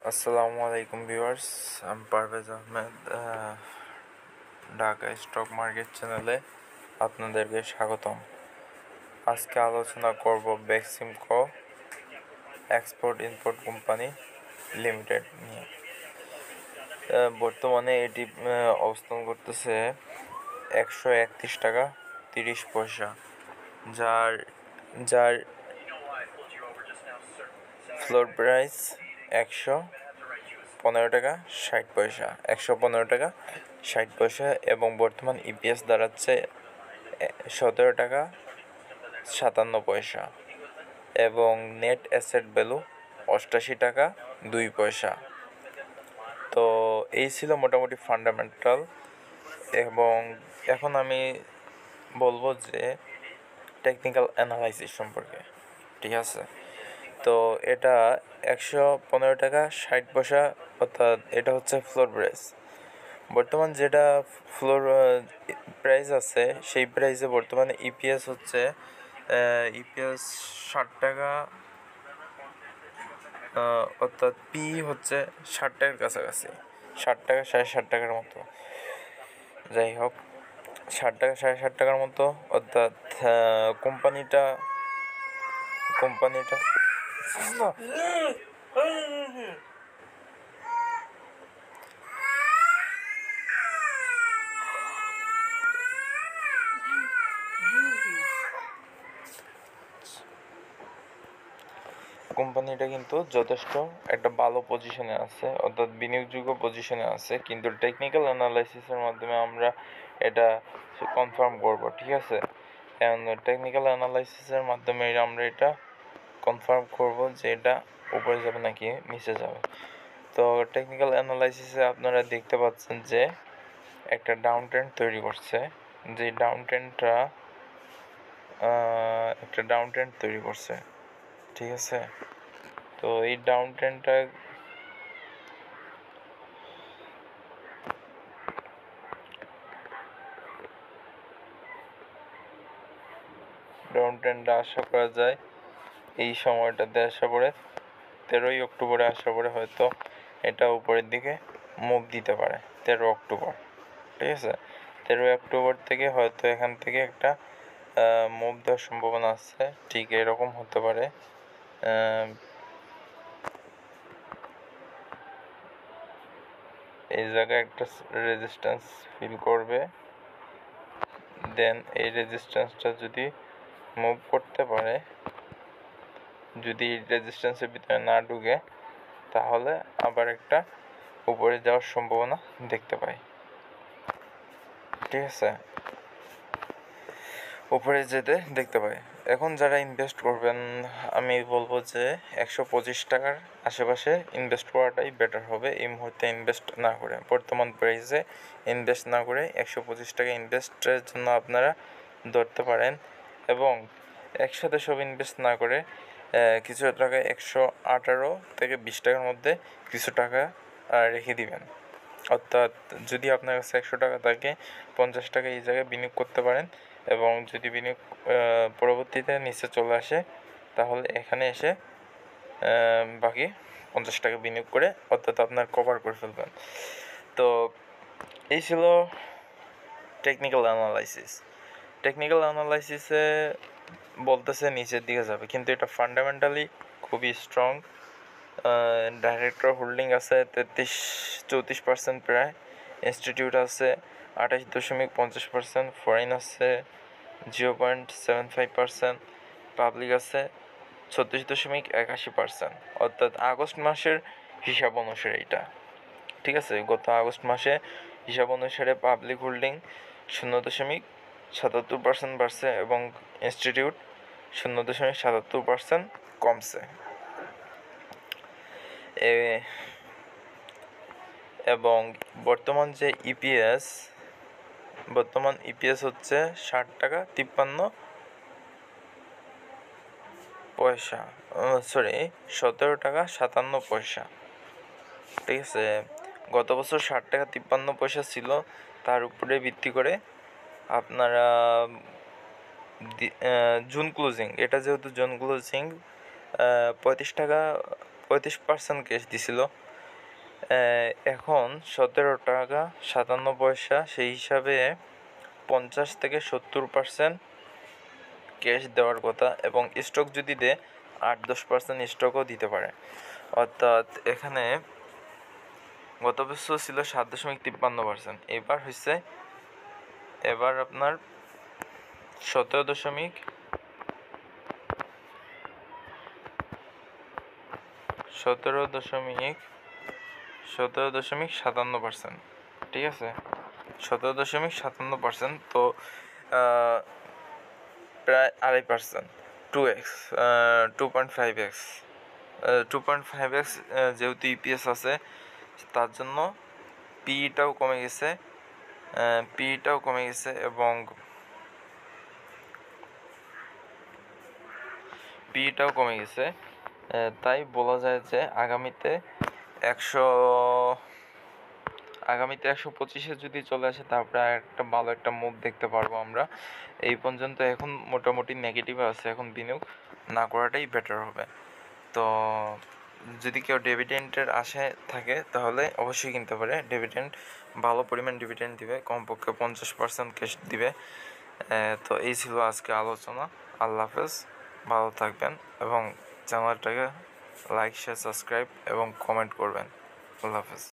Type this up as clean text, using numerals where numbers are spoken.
আসসালামু আলাইকুম ভিউয়ার্স, আমি পারভেজ আহমেদ। ঢাকা স্টক মার্কেট চ্যানেলে আপনাদেরকে স্বাগতম। আজকে আলোচনা করব Beximco export import company limited নিয়ে। বর্তমানে এটি অবস্থান করতেছে 131 টাকা 30 পয়সা, যার যার ফ্লোর প্রাইস 115 টাকা 60 পয়সা এবং বর্তমান ইপিএস দাঁড়াচ্ছে 17 টাকা 57 পয়সা এবং নেট অ্যাসেট ভ্যালু 88 টাকা 2 পয়সা। তো এই ছিল মোটামুটি ফান্ডামেন্টাল, এবং এখন আমি বলবো যে টেকনিক্যাল অ্যানালাইসিস সম্পর্কে। ঠিক আছে, তো এটা 115 টাকা 60 পয়সা, অর্থাৎ এটা হচ্ছে ফ্লোর প্রাইস। বর্তমান যেটা ফ্লোর প্রাইস আছে সেই প্রাইসে বর্তমানে ইপিএস হচ্ছে 60 টাকা, অর্থাৎ পি হচ্ছে 60 টাকার কাছাকাছি, 60 টাকা 60.5 টাকার মতো। যাই হোক, 60 টাকা 60.5 টাকার মতো, অর্থাৎ কোম্পানিটা কিন্তু যথেষ্ট একটা ভালো পজিশনে আছে, অর্থাৎ বিনিয়োগযোগ্য পজিশনে আছে, কিন্তু টেকনিক্যাল অ্যানালাইসিসের মাধ্যমে আমরা এটা কনফার্ম করব। ঠিক আছে, টেকনিক্যাল অ্যানালাইসিসের মাধ্যমে আমরা এটা কনফার্ম করব যে এটা উপরে যাবে নাকি নিচে যাবে। তো টেকনিক্যাল অ্যানালাইসিসে আপনারা দেখতে পাচ্ছেন যে একটা ডাউন ট্রেন্ড তৈরি করছে, যে ডাউন ট্রেন্ড তৈরি করছে। ঠিক আছে, তো এই ডাউন ট্রেন্ডটা আশা করা যায় এই সময়টাতে আসা পড়ে 13ই অক্টোবরে আসা পড়ে হয়তো এটা উপরের দিকে মুভ দিতে পারে। 13 অক্টোবর, ঠিক আছে, 13 অক্টোবর থেকে হয়তো এখান থেকে একটা মুভ দেওয়ার সম্ভাবনা আছে। ঠিক এরকম হতে পারে। এই জায়গায় একটা রেজিস্ট্যান্স ফিল করবে, দেন এই রেজিস্ট্যান্সটা যদি মুভ করতে পারে, যদি রেজিস্ট্যান্সের ভিতরে না ঢুকে, তাহলে আবার একটা উপরে যাওয়ার সম্ভাবনা দেখতে পাই। ঠিক আছে, উপরে যেতে দেখতে পাই। এখন যারা ইনভেস্ট করবেন, আমি বলবো যে 125 টাকার আশেপাশে ইনভেস্ট করাটাই বেটার হবে। এই মুহূর্তে ইনভেস্ট না করে, বর্তমান প্রাইসে ইনভেস্ট না করে 125 টাকা ইনভেস্টের জন্য আপনারা ধরতে পারেন, এবং একসাথে সব ইনভেস্ট না করে কিছু টাকা 118 থেকে 20 টাকার মধ্যে কিছু টাকা রেখে দিবেন। অর্থাৎ যদি আপনার কাছে 100 টাকা থাকে, 50 টাকা এই জায়গায় বিনিয়োগ করতে পারেন, এবং যদি বিনিয়োগ পরবর্তীতে নিচে চলে আসে, তাহলে এখানে এসে বাকি 50 টাকা বিনিয়োগ করে অর্থাৎ আপনার কভার করে ফেলবেন। তো এই ছিল টেকনিক্যাল অ্যানালাইসিসে বলতেছে নিচের দিকে যাবে, কিন্তু এটা ফান্ডামেন্টালি খুবই স্ট্রং। ডাইরেক্টর হোল্ডিং আছে 34% প্রায়, ইনস্টিটিউট আছে 28.50%, ফরেন আছে 0.75%, পাবলিক আছে 36.81%, অর্থাৎ আগস্ট মাসের হিসাব অনুসারে এটা। ঠিক আছে, গত আগস্ট মাসে হিসাব অনুসারে পাবলিক হোল্ডিং 0.77% বাড়ছে এবং ইনস্টিটিউট 0.77% কমছে। এবং বর্তমান ইপিএস হচ্ছে 60 টাকা 53 পয়সা, 17 টাকা 57 পয়সা। ঠিক আছে, গত বছর 60 টাকা 53 পয়সা ছিল, তার উপরে ভিত্তি করে আপনারা জুন ক্লোজিং, এটা যেহেতু জুন ক্লোজিং 35% ক্যাশ দিছিল, এখন 17 টাকা 57 পয়সা, সেই হিসাবে 50 থেকে 70% ক্যাশ দেওয়ার কথা, এবং স্টক যদি দেয় 8-10% স্টকও দিতে পারে। অর্থাৎ এখানে গত বছর ছিল 7.53%, এবার আপনার 17.57%, ঠিক আছে, 17.57%, তো প্রায় 2.5%, 2x, 2.5x, 2.5x যেহেতু ইপিএস আছে, তার জন্য পিইটাও কমে গেছে, এবং তাই বলা যায় যে আগামীতে 125-এ যদি চলে আসে, তারপরে একটা ভালো একটা মুভ দেখতে পারবো আমরা। এই পর্যন্ত এখন মোটামুটি নেগেটিভ আছে, এখন বিনিয়োগ না করাটাই বেটার হবে। তো যদি কেউ ডিভিডেন্ডের আশায় থাকে তাহলে অবশ্যই কিনতে পারে। ডিভিডেন্ড ভালো পরিমাণ ডিভিডেন্ড দিবে, কমপক্ষে 50% ক্যাশ দিবে। তো এই ছিল আজকে আলোচনা। আল্লাহ হাফেজ, ভালো থাকবেন, এবং চ্যানেলটাকে লাইক, শেয়ার, সাবস্ক্রাইব এবং কমেন্ট করবেন। আল্লাহ হাফেজ।